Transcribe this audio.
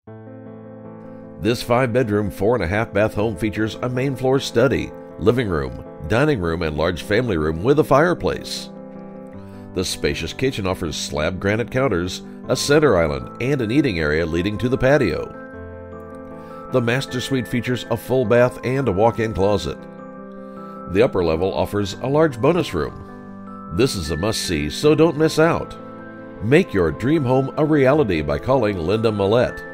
This 5-bedroom, 4.5-bath home features a main floor study, living room, dining room, and large family room with a fireplace. The spacious kitchen offers slab granite counters, a center island, and an eating area leading to the patio. The master suite features a full bath and a walk-in closet. The upper level offers a large bonus room. This is a must-see, so don't miss out. Make your dream home a reality by calling Linda Mallette.